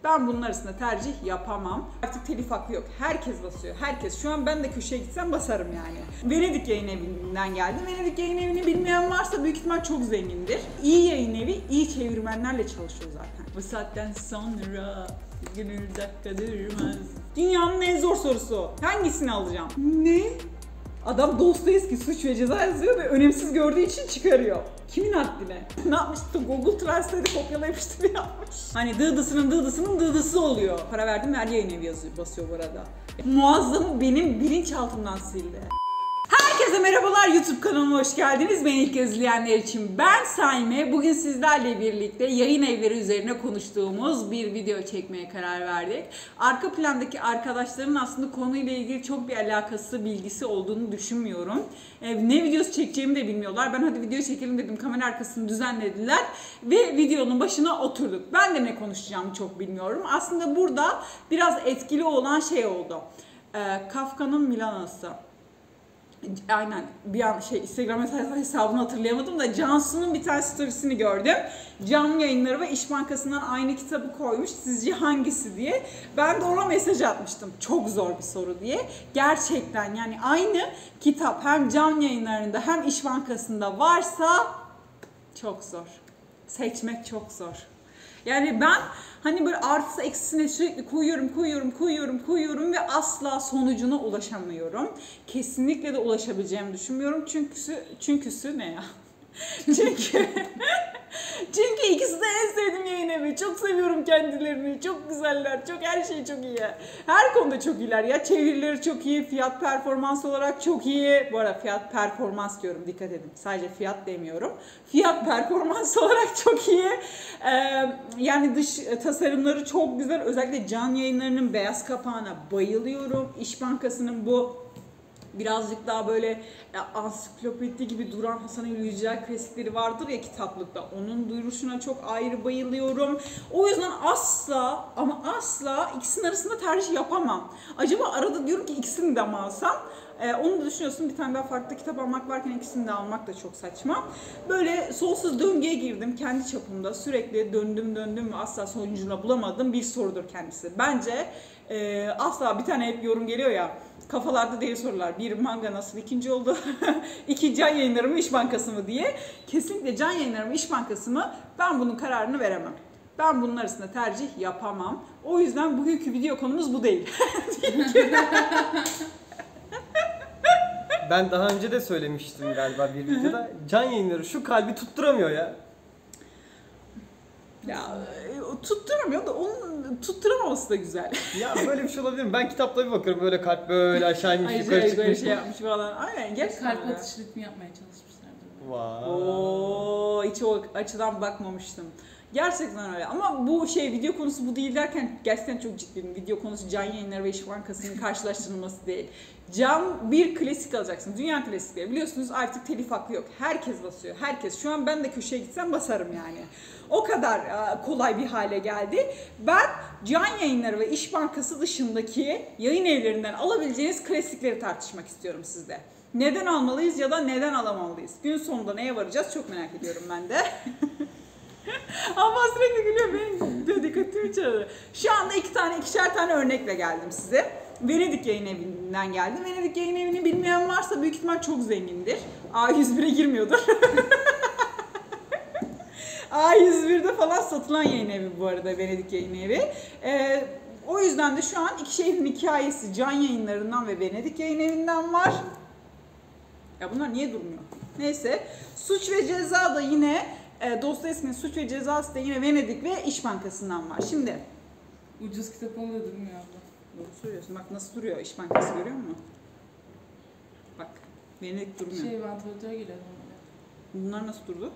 Ben bunun arasında tercih yapamam. Artık telif hakkı yok. Herkes basıyor. Herkes. Şu an ben de köşeye gitsem basarım yani. Venedik Yayın Evi'nden geldim. Venedik Yayın Evi'ni bilmeyen varsa büyük ihtimal çok zengindir. İyi yayın evi, iyi çevirmenlerle çalışıyor zaten. Bu saatten sonra gönül dakika durmaz. Dünyanın en zor sorusu. Hangisini alacağım? Ne? Adam Dostoyevski Suç ve Ceza yazıyor ve önemsiz gördüğü için çıkarıyor. Kimin haddine? Ne yapmıştı? Google Translate'i kopyala yapıştır yapmış. Hani dıdısının dıdısının dıdısı oluyor. Para verdim, her yayın evi yazıyor, basıyor bu arada. Muazzamı benim bilinçaltımdan sildi. Herkese merhabalar, YouTube kanalıma hoş geldiniz. Beni ilk izleyenler için ben Saime. Bugün sizlerle birlikte yayın evleri üzerine konuştuğumuz bir video çekmeye karar verdik. Arka plandaki arkadaşların aslında konuyla ilgili çok bir alakası, bilgisi olduğunu düşünmüyorum. Ne videosu çekeceğimi de bilmiyorlar. Ben hadi video çekelim dedim, kamera arkasını düzenlediler ve videonun başına oturduk. Ben de ne konuşacağımı çok bilmiyorum. Aslında burada biraz etkili olan şey oldu. Kafka'nın Milanası. Aynen, bir an Instagram hesabını hatırlayamadım da Cansu'nun bir tane storiesini gördüm. Canlı Yayınları ve İş Bankası'ndan aynı kitabı koymuş. Sizce hangisi diye. Ben de ona mesaj atmıştım. Çok zor bir soru diye. Gerçekten yani aynı kitap hem Canlı Yayınları'nda hem İş Bankası'nda varsa çok zor. Seçmek çok zor. Yani ben hani böyle artısı eksisine sürekli koyuyorum ve asla sonucuna ulaşamıyorum. Kesinlikle de ulaşabileceğimi düşünmüyorum. Çünküsü ne ya? Çünkü ikisi de en sevdiğim yayın evi. Çok seviyorum kendilerini. Çok güzeller. Çok, her şey çok iyi. Her konuda çok iyiler ya. Çevirileri çok iyi. Fiyat performans olarak çok iyi. Bu arada fiyat performans diyorum. Dikkat edin. Sadece fiyat demiyorum. Fiyat performans olarak çok iyi. Yani dış tasarımları çok güzel. Özellikle Can Yayınları'nın beyaz kapağına bayılıyorum. İş Bankası'nın bu birazcık daha böyle ansiklopedi gibi duran Hasan Ali Yücel klasikleri vardır ya kitaplıkta. Onun duyuruşuna çok ayrı bayılıyorum. O yüzden asla ama asla ikisinin arasında tercih yapamam. Acaba arada diyorum ki ikisini de mi alsam? Onu da düşünüyorsun, bir tane daha farklı kitap almak varken ikisini de almak da çok saçma. Böyle sonsuz döngüye girdim kendi çapımda. Sürekli döndüm ve asla sonucunu bulamadım. Bir sorudur kendisi. Bence asla bir tane hep yorum geliyor ya. Kafalarda değil sorular. Bir, manga nasıl ikinci oldu? İki, Can Yayınları mı İş Bankası mı diye. Kesinlikle Can Yayınları mı İş Bankası mı? Ben bunun kararını veremem. Ben bunun arasında tercih yapamam. O yüzden bugünkü video konumuz bu değil. Ben daha önce de söylemiştim galiba bir videoda. Can Yayınları şu kalbi tutturamıyor ya. Ya tutturamıyor da onun tutturamaması da güzel. Ya böyle bir şey olabilir mi? Ben kitaplara bir bakıyorum, böyle kalp böyle aşağı inmiş, yukarı çıkmış. Böyle şey yapmış falan. Aynen, gerçekten. Kalp atış ritmi yapmaya çalışmışlardır. Wow. Oo, hiç o açıdan bakmamıştım. Gerçekten öyle. Ama bu video konusu bu değil derken gerçekten çok ciddiyim. Video konusu Can Yayınları ve İş Bankası'nın karşılaştırılması değil. Can bir klasik alacaksın. Dünya klasikleri. Biliyorsunuz artık telif hakkı yok. Herkes basıyor. Herkes. Şu an ben de köşeye gitsem basarım yani. O kadar kolay bir hale geldi. Ben Can Yayınları ve İş Bankası dışındaki yayın evlerinden alabileceğiniz klasikleri tartışmak istiyorum sizle. Neden almalıyız ya da neden alamamalıyız? Gün sonunda neye varacağız çok merak ediyorum ben de. Ama sürekli gülüyor, benim dikkatimi çağırıyor. Şu anda ikişer tane örnekle geldim size. Venedik Yayın Evi'nden geldim. Venedik Yayın Evi'ni bilmeyen varsa büyük ihtimal çok zengindir. A101'e girmiyordur. A101'de falan satılan yayın evi bu arada Venedik Yayın Evi. O yüzden de şu an iki şehrin hikayesi Can Yayınları'ndan ve Venedik Yayın Evi'nden var. Ya bunlar niye durmuyor? Neyse. Suç ve Ceza da yine Dostoyevski'nin Suç ve Cezası da yine Venedik ve İş Bankası'ndan var. Şimdi Ucuz kitap oluyor, durmuyor abla. doğru söylüyorsun. Bak nasıl duruyor İş Bankası, görüyor musun? Bak Venedik durmuyor. Vantilatör geliyor. Bunlar nasıl durdu?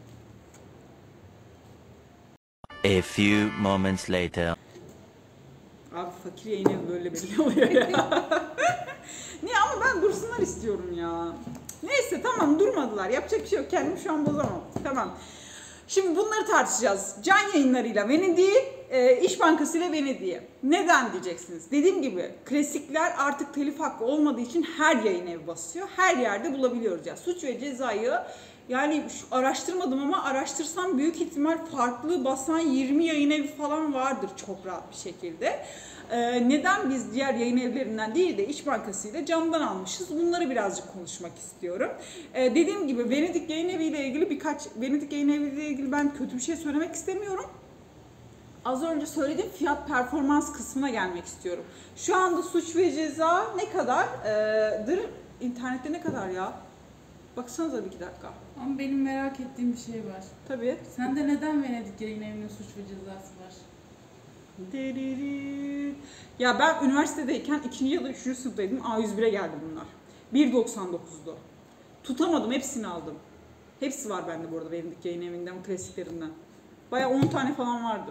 A few moments later. Abi fakir yayın evi böyle belli oluyor ya. Niye ama ben dursunlar istiyorum ya. Neyse tamam, durmadılar. Yapacak bir şey yok. Kendimi şu an bozamam. Tamam. Şimdi bunları tartışacağız. Can Yayınları'yla Venedik'i, İş Bankası'yla Venedik'i. Neden diyeceksiniz? Dediğim gibi klasikler artık telif hakkı olmadığı için her yayın evi basıyor. Her yerde bulabiliyoruz ya. Suç ve Ceza'yı Yani araştırmadım ama araştırsam büyük ihtimal farklı basan 20 yayın evi falan vardır çok rahat bir şekilde. Neden biz diğer yayın evlerinden değil de İş Bankası ile camdan almışız? Bunları birazcık konuşmak istiyorum. Dediğim gibi Venedik Yayın Evi ile ilgili Venedik Yayın Evi ile ilgili ben kötü bir şey söylemek istemiyorum. Az önce söylediğim fiyat performans kısmına gelmek istiyorum. Şu anda Suç ve Ceza ne kadardır? İnternette ne kadar ya? Baksanıza bir 2 dakika. Ama benim merak ettiğim bir şey var. Tabii. Sende neden Venedik Yayın Evi'nin Suç ve Cezası var? Ya ben üniversitedeyken 2. ya da 3. sınıftaydım. A101'e geldi bunlar. 1.99'du. Tutamadım, hepsini aldım. Hepsi var bende bu arada Venedik Yayın Evi'nden, o klasiklerinden. Bayağı 10 tane falan vardır.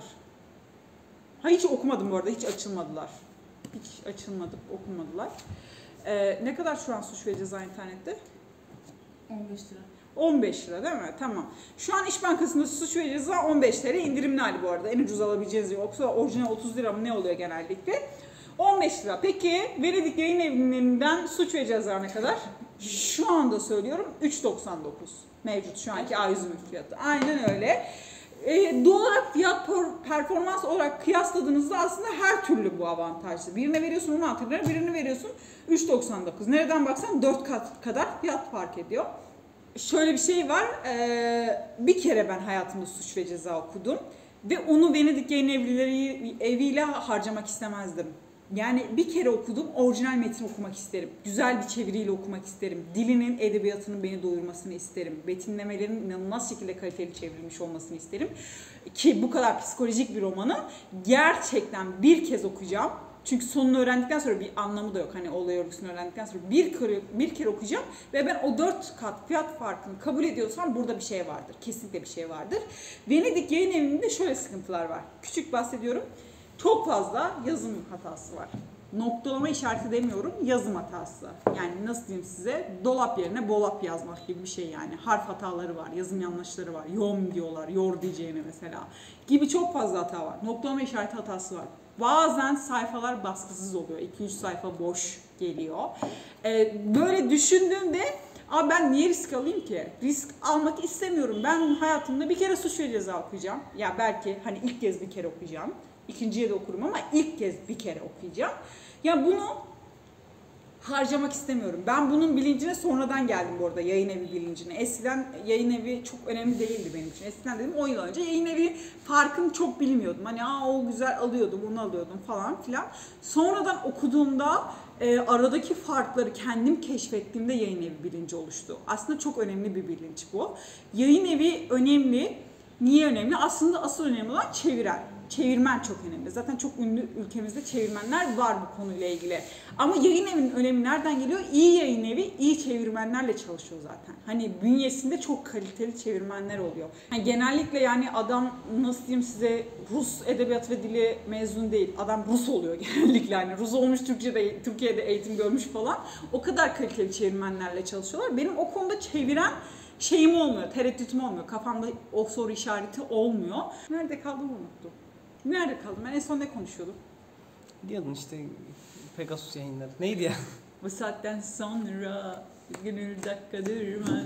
Ha hiç okumadım bu arada, hiç açılmadılar. Hiç açılmadı, okunmadılar. Ne kadar şu an Suç ve Ceza internette? 15 lira. 15 lira değil mi? Tamam. Şu an İş Bankası'nda Suç ve Ceza 15 TL indirimli hali bu arada. En ucuz alabileceğiniz yoksa orijinal 30 lira mı ne oluyor genellikle? 15 lira. Peki Venedik Yayın Evi'nden Suç ve Ceza ne kadar? Şu anda söylüyorum 3.99 mevcut şu anki A101 fiyatı. Aynen öyle. Doğal olarak fiyat performans olarak kıyasladığınızda aslında her türlü bu avantajlı. Birine veriyorsun 16 lira, birine veriyorsun 3.99. Nereden baksan 4 kat kadar fiyat fark ediyor. Şöyle bir şey var, bir kere ben hayatımda Suç ve Ceza okudum ve onu Venedik Yayın Evi'yle harcamak istemezdim. Yani bir kere okudum, orijinal metin okumak isterim. Güzel bir çeviriyle okumak isterim. Dilinin, edebiyatının beni doyurmasını isterim. Betimlemelerin inanılmaz şekilde kaliteli çevrilmiş olmasını isterim. Ki bu kadar psikolojik bir romanı gerçekten bir kez okuyacağım. Çünkü sonunu öğrendikten sonra bir anlamı da yok. Hani olay örgüsünü öğrendikten sonra bir kere okuyacağım ve ben o 4 kat fiyat farkını kabul ediyorsam burada bir şey vardır. Kesinlikle bir şey vardır. Venedik Yayın Evi'nde şöyle sıkıntılar var. Küçük bahsediyorum. Çok fazla yazım hatası var. Noktalama işareti demiyorum, yazım hatası. Yani nasıl diyeyim size, dolap yerine bolap yazmak gibi bir şey yani. Harf hataları var, yazım yanlışları var. Yom diyorlar, yor diyeceğine mesela. Gibi çok fazla hata var. Noktalama işareti hatası var. Bazen sayfalar baskısız oluyor. 2-3 sayfa boş geliyor. Böyle düşündüğümde ben niye risk alayım ki? Risk almak istemiyorum. Ben hayatımda bir kere Suç ve Ceza okuyacağım. Ya belki hani ilk kez bir kere okuyacağım. İkinciye de okurum ama ilk kez bir kere okuyacağım. Ya bunu harcamak istemiyorum. Ben bunun bilincine sonradan geldim bu arada, yayın evi bilincine. Eskiden yayın evi çok önemli değildi benim için. Eskiden dedim 10 yıl önce yayın evi farkını çok bilmiyordum. Hani o güzel alıyordum, bunu alıyordum falan filan. Sonradan okuduğumda aradaki farkları kendim keşfettiğimde yayın evi bilinci oluştu. Aslında çok önemli bir bilinç bu. Yayın evi önemli. Niye önemli? Aslında asıl önemli olan çeviren. Çevirmen çok önemli. Zaten çok ünlü ülkemizde çevirmenler var bu konuyla ilgili. Ama yayın evinin önemi nereden geliyor? İyi yayın evi iyi çevirmenlerle çalışıyor zaten. Hani bünyesinde çok kaliteli çevirmenler oluyor. Yani genellikle yani adam nasıl diyeyim size, Rus edebiyat ve dili mezun değil. Adam Rus oluyor genellikle. Yani Rus olmuş, Türkiye'de eğitim görmüş falan. O kadar kaliteli çevirmenlerle çalışıyorlar. Benim o konuda çeviren şeyim olmuyor, tereddütüm olmuyor. Kafamda o soru işareti olmuyor. Nerede kaldım unuttum. Nerede kaldım? Ben en son ne konuşuyordum? Diyordun işte Pegasus yayınları. Neydi ya? Bu saatten sonra gönül dakika durmaz.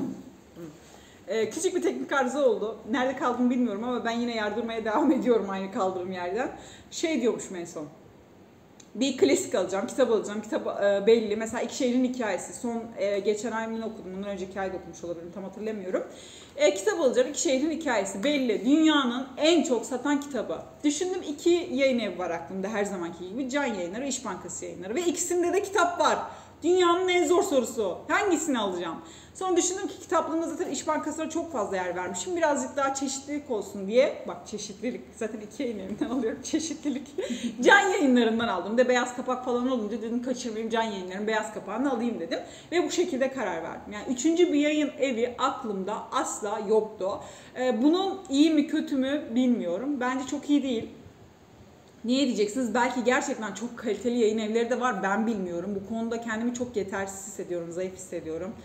Küçük bir teknik arıza oldu. Nerede kaldım bilmiyorum ama ben yine yardırmaya devam ediyorum aynı kaldığım yerden. Şey diyormuşum en son. Bir klasik alacağım, kitap alacağım. Kitap belli. Mesela İki Şehrin Hikayesi. Son geçen ay mı okudum. Bundan önceki ay da okumuş olabilirim. Tam hatırlamıyorum. Kitap alacağım. İki Şehrin Hikayesi. Belli. Dünyanın en çok satan kitabı. Düşündüm, 2 yayın evi var aklımda her zamanki gibi. Can Yayınları, İş Bankası Yayınları. Ve ikisinde de kitap var. Dünyanın en zor sorusu. Hangisini alacağım? Sonra düşündüm ki kitaplığımda zaten İş Bankası'na çok fazla yer vermişim. Birazcık daha çeşitlilik olsun diye. Bak çeşitlilik. Zaten 2 yayın evinden alıyorum. Çeşitlilik. Can Yayınları'ndan aldım. De beyaz kapak falan olunca dedim kaçırmayayım, Can Yayınları'nın beyaz kapağını alayım dedim. Ve bu şekilde karar verdim. Yani 3. bir yayın evi aklımda asla yoktu. Bunun iyi mi kötü mü bilmiyorum. Bence çok iyi değil. Niye diyeceksiniz? Belki gerçekten çok kaliteli yayın evleri de var. Ben bilmiyorum. Bu konuda kendimi çok yetersiz hissediyorum, zayıf hissediyorum.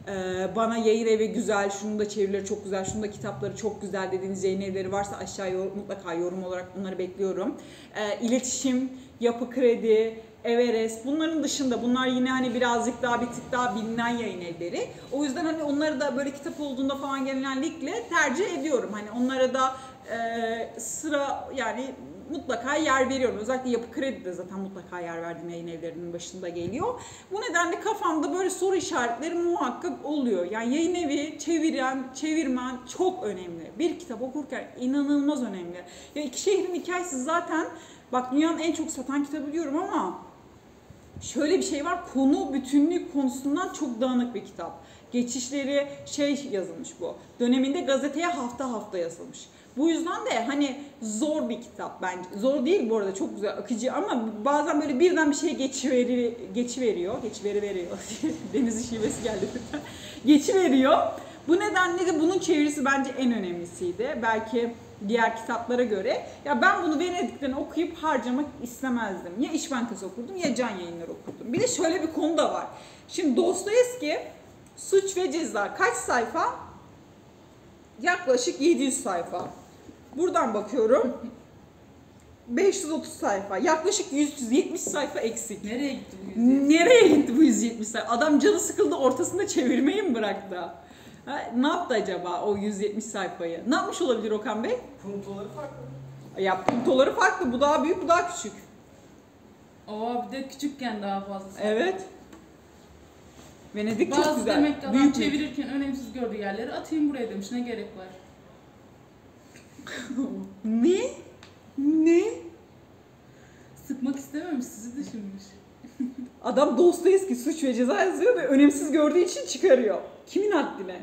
Bana yayın evi güzel, şunun da çevirileri çok güzel, şunun da kitapları çok güzel dediğiniz yayın evleri varsa aşağıya mutlaka yorum olarak onları bekliyorum. İletişim, Yapı Kredi, Everest, bunların dışında bunlar yine hani birazcık daha bir tık daha bilinen yayın evleri. O yüzden hani onları da böyle kitap olduğunda falan genellikle tercih ediyorum. Hani onlara da sıra yani mutlaka yer veriyorum. Özellikle Yapı Kredi de zaten mutlaka yer verdiğim yayın evlerinin başında geliyor. Bu nedenle kafamda böyle soru işaretleri muhakkak oluyor. Yani yayın evi, çevirmen çok önemli. Bir kitap okurken inanılmaz önemli. Ya İki Şehrin Hikayesi zaten bak dünyanın en çok satan kitabı diyorum ama şöyle bir şey var, konu bütünlük konusundan çok dağınık bir kitap. Geçişleri yazılmış bu. Döneminde gazeteye hafta hafta yazılmış. Bu yüzden de hani zor bir kitap bence. Zor değil bu arada, çok güzel, akıcı ama bazen böyle birden bir şey geçiveriyor. Deniz şivesi geldi birden. Geçiveriyor. Bu nedenle de bunun çevirisi bence en önemlisiydi. Belki diğer kitaplara göre. Ya ben bunu Venedik'ten okuyup harcamak istemezdim. Ya İş Bankası okurdum ya Can Yayınları okurdum. Bir de şöyle bir konu da var. Şimdi Dostoyevski Suç ve Ceza kaç sayfa? Yaklaşık 700 sayfa. Buradan bakıyorum. 530 sayfa. Yaklaşık 170 sayfa eksik. Nereye gitti bu 170? Nereye gitti bu 170 sayfa? Adam canı sıkıldı, ortasında çevirmeyi mi bıraktı? Ha, ne yaptı acaba o 170 sayfayı? Ne yapmış olabilir Okan Bey? Puntoları farklı. Ya puntoları farklı. Bu daha büyük, bu daha küçük. Bir de küçükken daha fazla. Evet. Venedik çok Bazı güzel. demek ki adam Büyük çevirirken önemsiz gördüğü yerleri atayım buraya demiş. Ne gerek var? Ne? Sıkmak istememiş, sizi düşünmüş. Adam Dostoyevski Suç ve Ceza yazıyor ve önemsiz gördüğü için çıkarıyor. Kimin haddine?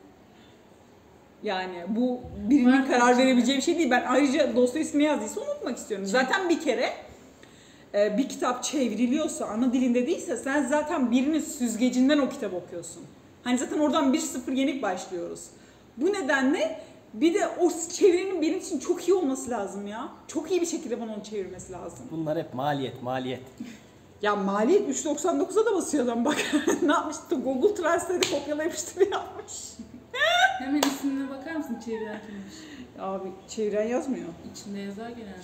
Yani bu birinin Var karar içinde. verebileceği bir şey değil. Ben ayrıca Dostoyevski ne yazdıysa unutmak istiyorum. Zaten bir kere bir kitap çevriliyorsa, ana dilinde değilse sen zaten birinin süzgecinden o kitabı okuyorsun. Hani zaten oradan 1-0 yenik başlıyoruz. Bu nedenle bir de o çevirinin benim için çok iyi olması lazım ya. Çok iyi bir şekilde bana onu çevirmesi lazım. Bunlar hep maliyet. Ya maliyet 3.99'a da basıyor adam bak. Ne yapmıştı? Google Translate'i kopyala yapıştır yapmış. Hemen ismine bakar mısın çeviren kimmiş? Abi çeviren yazmıyor. İçinde yazar genelde.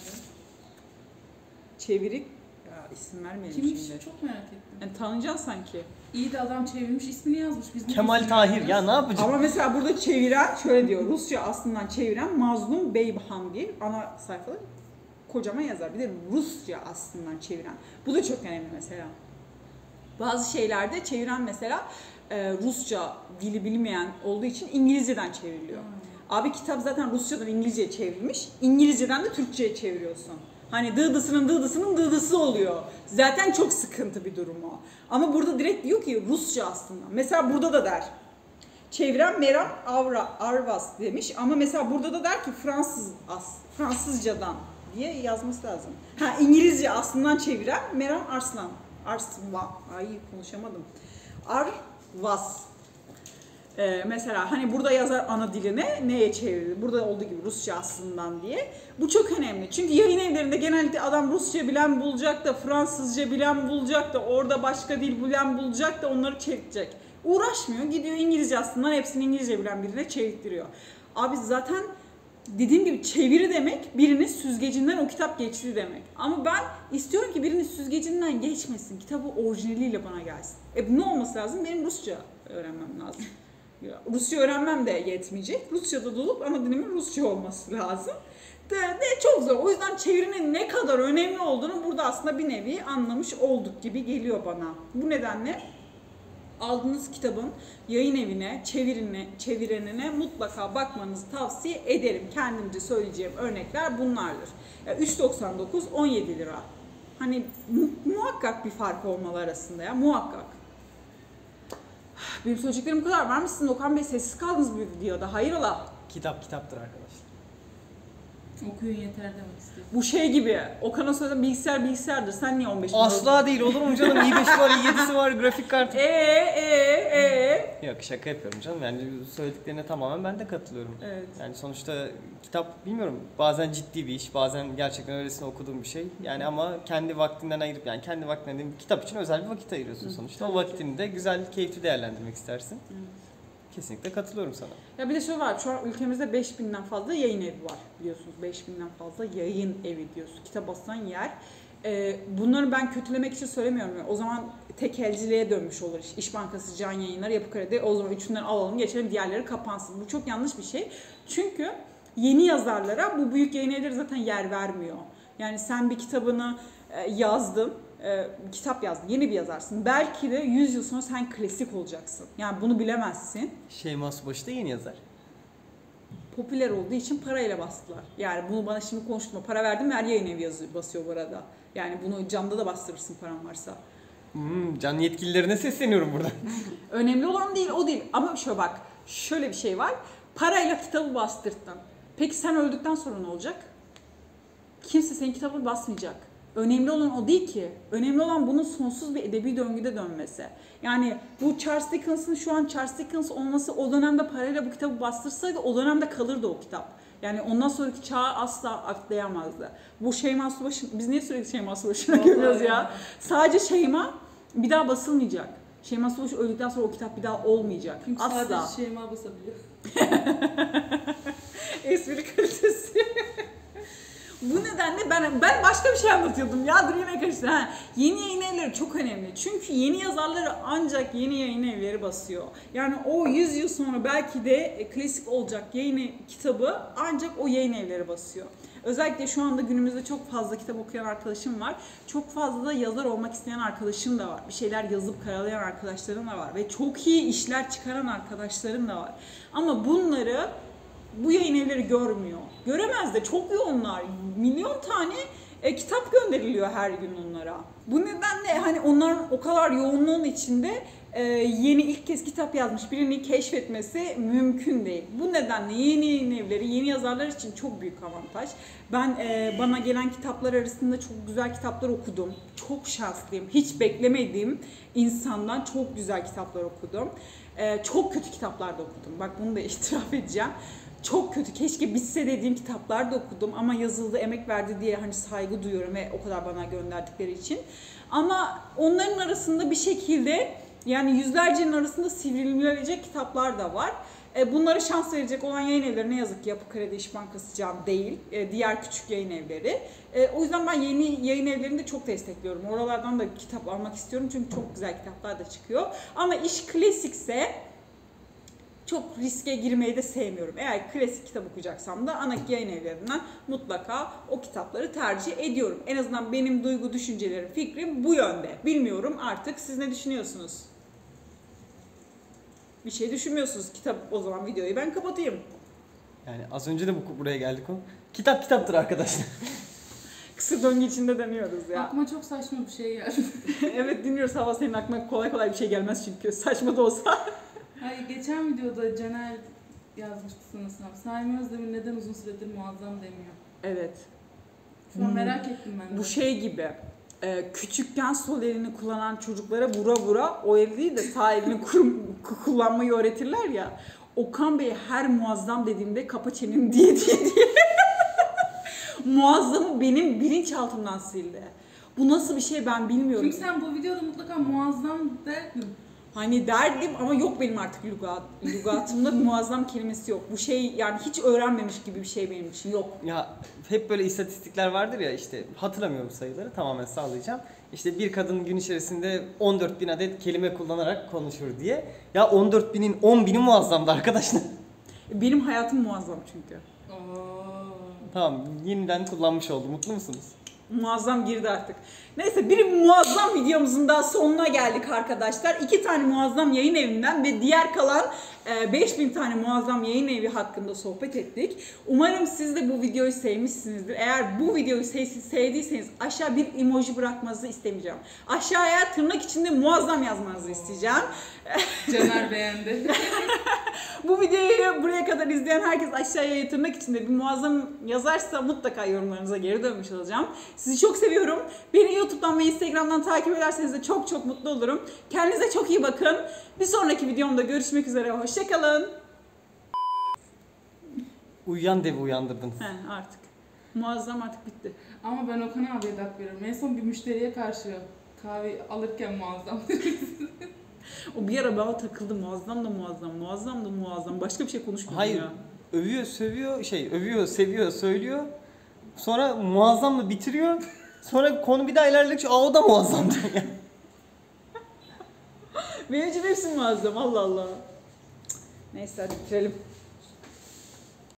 Çevirik. Ya isim vermeyelim Kimmiş? şimdi. Çok merak ettim. Yani tanıyacaksın sanki. İyi de adam çevirmiş, ismini yazmış. Biz Kemal Tahir ya ne yapacak? Ama mesela burada çeviren şöyle diyor. Rusça aslından çeviren Mazlum Beybahan diye ana sayfada kocaman yazar. Bir de Rusça aslından çeviren. Bu da çok önemli mesela. Bazı şeylerde çeviren mesela Rusça dili bilmeyen olduğu için İngilizceden çevriliyor. Abi kitap zaten Rusçadan İngilizceye çevrilmiş. İngilizceden de Türkçe'ye çeviriyorsun. Hani dıdısının dıdısı oluyor. Zaten çok sıkıntı bir durum o. Ama burada direkt diyor ki Rusça aslında. Mesela burada da der. Çeviren Meram Arvas demiş ama mesela burada da der ki Fransızcadan diye yazması lazım. İngilizce aslından çeviren Meram Arslan. Konuşamadım. Arvas. Mesela hani burada yazar ana diline neye çevirir? Burada olduğu gibi Rusça aslından diye. Bu çok önemli. Çünkü yayın evlerinde genellikle adam Rusça bilen bulacak da Fransızca bilen bulacak da orada başka dil bilen bulacak da onları çevirecek. Uğraşmıyor. Gidiyor İngilizce aslından hepsini İngilizce bilen birine çevirtiriyor. Abi zaten dediğim gibi çeviri demek birinin süzgecinden o kitap geçti demek. Ama ben istiyorum ki birinin süzgecinden geçmesin. Kitabı orijinaliyle bana gelsin. Ne olması lazım? Benim Rusça öğrenmem lazım. Rusça öğrenmem de yetmeyecek. Rusça'da dolup ana dilimin Rusça olması lazım. Çok zor. O yüzden çevirinin ne kadar önemli olduğunu burada aslında bir nevi anlamış olduk gibi geliyor bana. Bu nedenle aldığınız kitabın yayın evine, çevirenine mutlaka bakmanızı tavsiye ederim. Kendimce söyleyeceğim örnekler bunlardır. 3.99, 17 lira. Hani muhakkak bir fark olmalı arasında ya, muhakkak. Benim söyleyeceklerim bu kadar. Var mısın Okan Bey? Sessiz kaldınız bu videoda. Hayrola? Kitap kitaptır arkadaşlar. Okuyun yeter demek istiyorum. Bu şey gibi, Okan'a söylediğin bilgisayardır. Sen niye 15 bin Asla değil, olur mu canım? i5'i var, i7'si var, grafik kartı. Yok, şaka yapıyorum canım. Yani söylediklerine tamamen ben de katılıyorum. Evet. Yani sonuçta kitap, bilmiyorum, bazen ciddi bir iş, bazen gerçekten öylesine okuduğum bir şey. Yani ama kendi vaktinden ayırıp, yani kendi vaktinden dediğim, kitap için özel bir vakit ayırıyorsun sonuçta. O vaktini de güzel, keyifli değerlendirmek istersin. Kesinlikle katılıyorum sana. Ya bir de şöyle var, şu an ülkemizde 5000'den fazla yayın evi var biliyorsunuz. 5000'den fazla yayın evi diyorsun, kitap basan yer. Bunları ben kötülemek için söylemiyorum. O zaman tekelciliğe dönmüş olur. İş Bankası, Can Yayınlar, Yapı Kredi. O zaman üçünden alalım, geçelim, diğerleri kapansın. Bu çok yanlış bir şey. Çünkü yeni yazarlara bu büyük yayın evleri zaten yer vermiyor. Yani sen bir kitabını yazdın, kitap yazdın, yeni bir yazarsın. Belki de 100 yıl sonra sen klasik olacaksın. Yani bunu bilemezsin. Şeyma Subaşı da yeni yazar. Popüler olduğu için parayla bastılar. Yani bunu bana şimdi konuşturma. Para verdim, her yayın evi basıyor bu arada. Yani bunu camda da bastırırsın paran varsa. Can yetkililerine sesleniyorum burada. Önemli olan değil, o değil. Ama şöyle bak, şöyle bir şey var. Parayla kitabı bastırttın. Peki sen öldükten sonra ne olacak? Kimse senin kitabını basmayacak. Önemli olan o değil ki. Önemli olan bunun sonsuz bir edebi döngüde dönmesi. Yani bu Charles Dickens'ın şu an Charles Dickens olması, o dönemde parayla bu kitabı bastırsaydı o dönemde kalırdı o kitap. Yani ondan sonraki çağı asla atlayamazdı. Bu Şeyma Subaşı, biz niye sürekli Şeyma Subaşı'na görüyoruz ya? Sadece Şeyma bir daha basılmayacak. Şeyma Subaşı öldükten sonra o kitap bir daha olmayacak. Çünkü asla. sadece Şeyma basabiliyor. Espri kalitesi. Bu nedenle ben başka bir şey anlatıyordum ya, dur yine karıştı. Yeni yayın evleri çok önemli. Çünkü yeni yazarları ancak yeni yayın evleri basıyor. Yani o 100 yıl sonra belki de klasik olacak yayın kitabı ancak o yayın evleri basıyor. Özellikle şu anda günümüzde çok fazla kitap okuyan arkadaşım var. Çok fazla da yazar olmak isteyen arkadaşım da var. Bir şeyler yazıp karalayan arkadaşlarım da var. Ve çok iyi işler çıkaran arkadaşlarım da var. Ama bunları bu yayın evleri görmüyor. Göremez de, çok yoğunlar. Milyon tane kitap gönderiliyor her gün onlara. Bu nedenle hani onların o kadar yoğunluğun içinde yeni ilk kez kitap yazmış birini keşfetmesi mümkün değil. Bu nedenle yeni yayın evleri, yeni yazarlar için çok büyük avantaj. Ben bana gelen kitaplar arasında çok güzel kitaplar okudum. Çok şanslıyım. Hiç beklemediğim insandan çok güzel kitaplar okudum. Çok kötü kitaplar da okudum. Bak bunu da itiraf edeceğim. Çok kötü, keşke bitse dediğim kitaplar da okudum ama yazıldı, emek verdi diye hani saygı duyuyorum ve o kadar bana gönderdikleri için. Ama onların arasında bir şekilde, yani yüzlercenin arasında sivrilebilecek kitaplar da var. Bunlara şans verecek olan yayın evleri ne yazık ki Yapı Kredi, İş Bankası, Can değil. Diğer küçük yayın evleri. O yüzden ben yeni yayın evlerini de çok destekliyorum. Oralardan da kitap almak istiyorum çünkü çok güzel kitaplar da çıkıyor. Ama iş klasikse çok riske girmeyi de sevmiyorum. Eğer klasik kitap okuyacaksam da ana yayın evlerinden mutlaka o kitapları tercih ediyorum. En azından benim duygu, düşüncelerim, fikrim bu yönde. Bilmiyorum artık siz ne düşünüyorsunuz? Bir şey düşünmüyorsunuz. Kitap, o zaman videoyu ben kapatayım. Yani az önce de buraya geldik o. Kitap kitaptır arkadaşlar. Kısır döngü içinde deniyoruz ya. Aklıma çok saçma bir şey geldi. Evet, dinliyoruz. Hava, senin aklına kolay kolay bir şey gelmez çünkü. Saçma da olsa. Hayır, geçen videoda Caner yazmıştı sanırsam. Saime Özdemir neden uzun süredir muazzam demiyor. Evet. Şu an merak ettim ben de. Bu şey gibi. Küçükken sol elini kullanan çocuklara vura vura o el değil de sağ elini kullanmayı öğretirler ya. Okan Bey her muazzam dediğimde kapa çeneni diye. Muazzamı benim bilinçaltımdan sildi. Bu nasıl bir şey ben bilmiyorum. Çünkü sen bu videoda mutlaka muazzam derdin. Hani derdim ama yok benim artık lügatımda muazzam kelimesi yok. Bu şey yani hiç öğrenmemiş gibi bir şey benim için yok. Ya hep böyle istatistikler vardır ya, işte hatırlamıyorum sayıları, tamamen sallayacağım. İşte bir kadın gün içerisinde 14.000 adet kelime kullanarak konuşur diye. Ya 14.000'in 10.000'i muazzamdı arkadaşlar. Benim hayatım muazzam çünkü. Oo. Tamam, yeniden kullanmış oldum. Mutlu musunuz? Muazzam girdi artık. Neyse bir muazzam videomuzun daha sonuna geldik arkadaşlar. 2 tane muazzam yayın evinden ve diğer kalan 5000 tane muazzam yayın evi hakkında sohbet ettik. Umarım siz de bu videoyu sevmişsinizdir. Eğer bu videoyu sevdiyseniz aşağı bir emoji bırakmanızı istemeyeceğim. Aşağıya tırnak içinde muazzam yazmanızı isteyeceğim. Caner beğendi. Bu videoyu buraya kadar izleyen herkes aşağıya tırnak içinde bir muazzam yazarsa mutlaka yorumlarınıza geri dönmüş olacağım. Sizi çok seviyorum. Beni YouTube'dan ve Instagram'dan takip ederseniz de çok çok mutlu olurum. Kendinize çok iyi bakın. Bir sonraki videomda görüşmek üzere. Hoşçakalın. Uyuyan devi uyandırdınız. He artık. Muazzam artık bitti. Ama ben Okan abiye dak veriyorum. En son bir müşteriye karşı kahve alırken muazzam. O bir ara bana takıldı. Muazzam da muazzam. Muazzam da muazzam. Başka bir şey konuşmuyorum Hayır. ya. Övüyor, sövüyor, övüyor, seviyor, söylüyor. Sonra muazzamla bitiriyor. Sonra konu bir daha ilerledikçe o da muazzam diyor. Benim için hepsi muazzam. Allah Allah. Neyse hadi bitirelim.